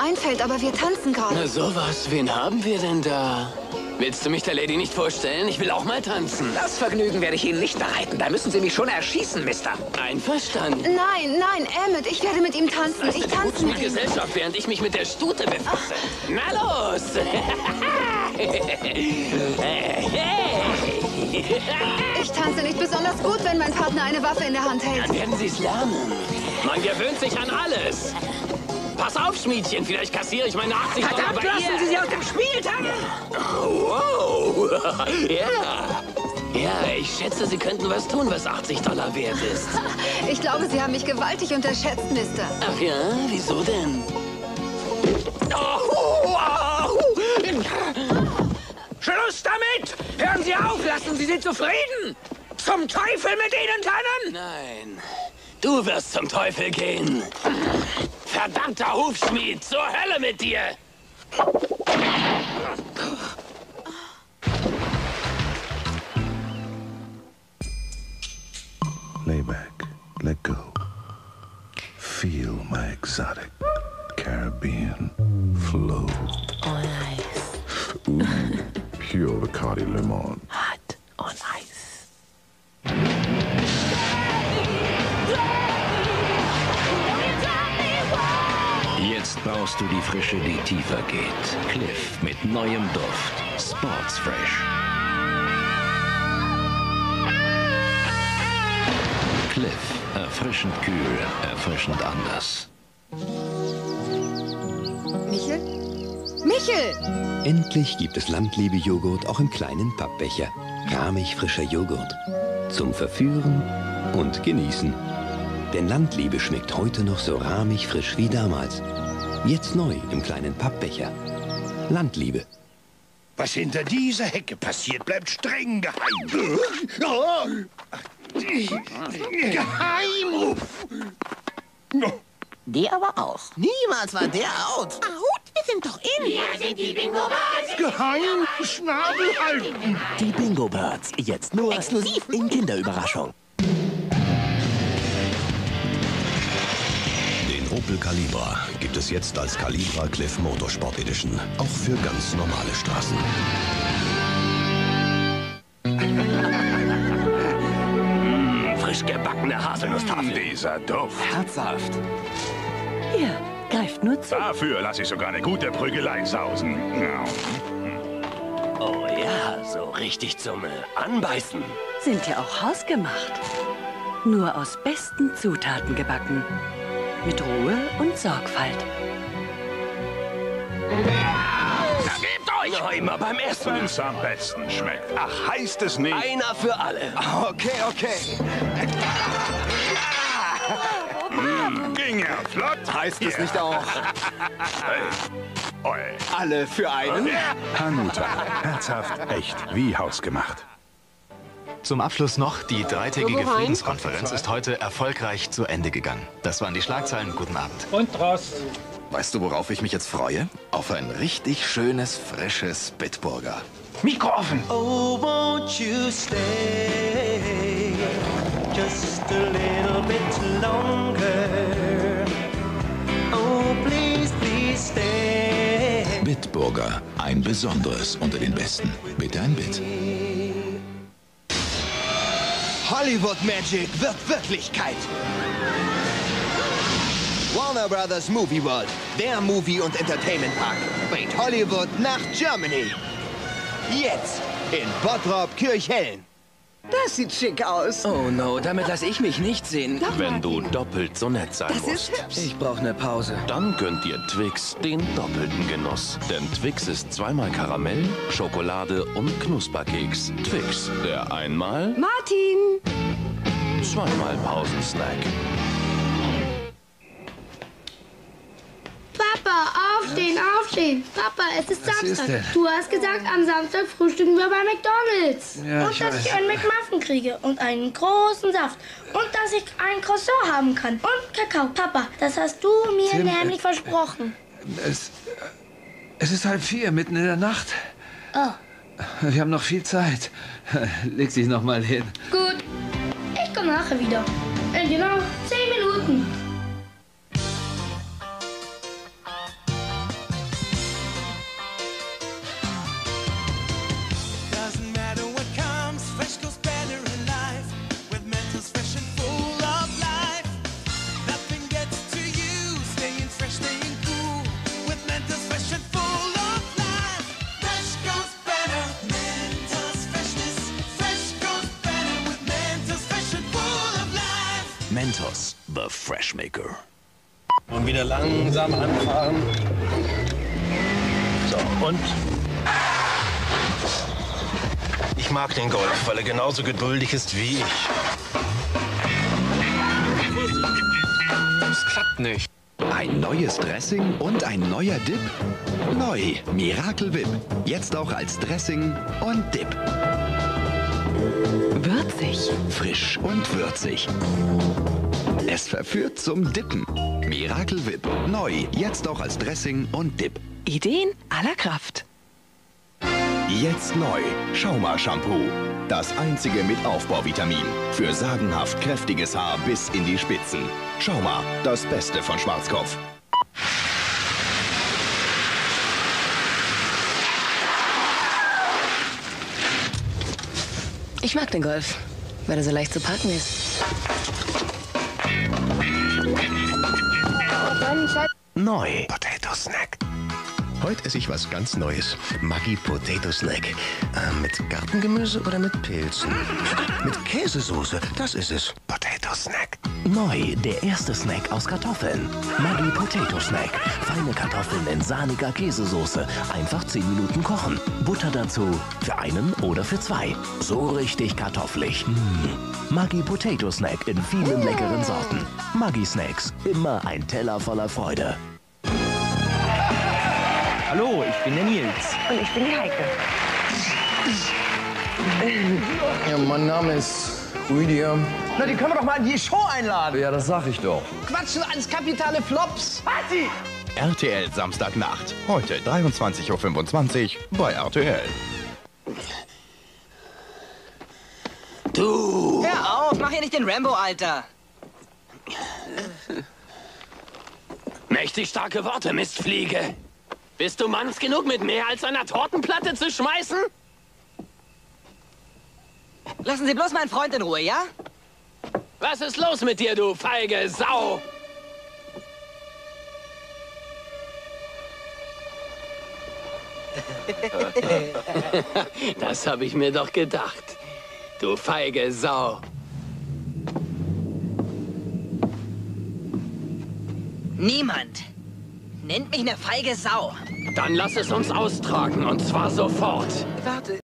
einfällt, aber wir tanzen gerade. Na sowas, wen haben wir denn da? Willst du mich der Lady nicht vorstellen? Ich will auch mal tanzen. Das Vergnügen werde ich Ihnen nicht bereiten. Da müssen Sie mich schon erschießen, Mister. Einverstanden. Nein, Emmett, ich werde mit ihm tanzen. Ich tanze mit ihm. Gesellschaft, während ich mich mit der Stute befasse. Na los! Ich tanze nicht besonders gut, wenn mein Partner eine Waffe in der Hand hält. Dann werden Sie es lernen. Man gewöhnt sich an alles. Pass auf, Schmiedchen, vielleicht kassiere ich meine 80 $ Verdammt, bei lassen ihr. Sie sie aus dem Spiel tanzen! Oh, wow. Ja, ich schätze, Sie könnten was tun, was 80 $ wert ist. Ich glaube, Sie haben mich gewaltig unterschätzt, Mister. Ach ja, wieso denn? Schluss damit! Hören Sie auf, lassen Sie sie zufrieden! Zum Teufel mit Ihnen, Tannen! Nein, du wirst zum Teufel gehen. Verdammter Hufschmied, zur Hölle mit dir! Lay back, let go. Feel my exotic Caribbean flow. On ice. Ooh, pure Bacardi Limon. Hot on ice. Jetzt brauchst du die Frische, die tiefer geht. Cliff mit neuem Duft. Sports Fresh. Cliff. Erfrischend kühl, erfrischend anders. Michel? Michel! Endlich gibt es Landliebe-Joghurt auch im kleinen Pappbecher. Rahmig frischer Joghurt. Zum Verführen und Genießen. Denn Landliebe schmeckt heute noch so rahmig frisch wie damals. Jetzt neu im kleinen Pappbecher. Landliebe. Was hinter dieser Hecke passiert, bleibt streng geheim. Geheim! Der aber auch. Niemals war der out. Out? Wir sind doch in. Wir sind die Bingo-Birds. Geheim! Schnabel halten! Die Bingo Birds. Jetzt nur Exklusiv in Kinderüberraschung. Den Opel Calibra gibt es jetzt als Calibra Cliff Motorsport Edition. Auch für ganz normale Straßen. Frisch gebackene Haselnusstafel. Dieser Duft. Herzhaft. Hier, greift nur zu. Dafür lasse ich sogar eine gute Prügelei sausen. Oh ja, so richtig zum Anbeißen. Sind ja auch hausgemacht. Nur aus besten Zutaten gebacken. Mit Ruhe und Sorgfalt. Gebt euch! Na, immer beim Essen. Wenn es am besten schmeckt. Ach, heißt es nicht? Einer für alle. Okay. Ging ja flott. Heißt es nicht auch? Oi. Alle für einen? Hanuta. Herzhaft, echt, wie hausgemacht. Zum Abschluss noch, die dreitägige Friedenskonferenz ist heute erfolgreich zu Ende gegangen. Das waren die Schlagzeilen. Guten Abend. Und Rost. Weißt du, worauf ich mich jetzt freue? Auf ein richtig schönes, frisches Bitburger. Mikro offen. Oh, won't you stay just a little bit longer? Oh, please, please stay. Bitburger, ein besonderes unter den besten. Bitte ein Bit. Hollywood Magic wird Wirklichkeit. Warner Brothers Movie World, der Movie- und Entertainment-Park, bringt Hollywood nach Germany. Jetzt in Bottrop-Kirchhellen. Das sieht schick aus. Oh no, damit lasse ich mich nicht sehen. Wenn du doppelt so nett sein musst, Ich brauche eine Pause. dann gönnt dir Twix den doppelten Genuss. Denn Twix ist zweimal Karamell, Schokolade und Knusperkeks. Twix, der einmal, Martin! zweimal Pausensnack. Papa, aufstehen, aufstehen. Papa, es ist Was ist Samstag. denn? Du hast gesagt, am Samstag frühstücken wir bei McDonald's. Ja, und ich dass weiß. ich einen McMuffin kriege und einen großen Saft. Und dass ich ein Croissant haben kann. Und Kakao. Papa, das hast du mir Tim, nämlich versprochen. Es ist 3:30, mitten in der Nacht. Oh, Wir haben noch viel Zeit. Leg dich noch mal hin. gut. Ich komme nachher wieder. In genau 10 Minuten. Mentos, the Freshmaker. Und wieder langsam anfahren. So, und? Ich mag den Golf, weil er genauso geduldig ist wie ich. Das klappt nicht. Ein neues Dressing und ein neuer Dip? Neu, Miracle Whip. Jetzt auch als Dressing und Dip. Würzig. Frisch und würzig. Es verführt zum Dippen. Miracle Whip. Neu, jetzt auch als Dressing und Dip. Ideen aller Kraft. Jetzt neu. Schauma-Shampoo. Das einzige mit Aufbauvitamin. Für sagenhaft kräftiges Haar bis in die Spitzen. Schauma, das Beste von Schwarzkopf. Ich mag den Golf, weil er so leicht zu parken ist. Neu. Potato Snack. Heute esse ich was ganz Neues. Maggi Potato Snack. Mit Gartengemüse oder mit Pilzen? Mit Käsesoße, das ist es. Potato Snack. Neu, der erste Snack aus Kartoffeln. Maggi Potato Snack. Feine Kartoffeln in sahniger Käsesoße. Einfach 10 Minuten kochen. Butter dazu. Für einen oder für zwei. So richtig kartoffelig. Maggi Potato Snack in vielen leckeren Sorten. Maggi Snacks. Immer ein Teller voller Freude. Hallo, ich bin der Nils. Und ich bin die Heike. Ja, mein Name ist Rüdiger. Na, die können wir doch mal in die Show einladen. Ja, das sag ich doch. Quatschen als kapitale Flops. Party! RTL Samstagnacht. Heute 23:25 Uhr bei RTL. Du! Hör auf, mach hier nicht den Rambo, Alter. Mächtig starke Worte, Mistfliege. Bist du manns genug, mit mehr als einer Tortenplatte zu schmeißen? Lassen Sie bloß meinen Freund in Ruhe, ja? Was ist los mit dir, du feige Sau? Das habe ich mir doch gedacht. Du feige Sau. Niemand nennt mich eine feige Sau. Dann lass es uns austragen, und zwar sofort. Warte.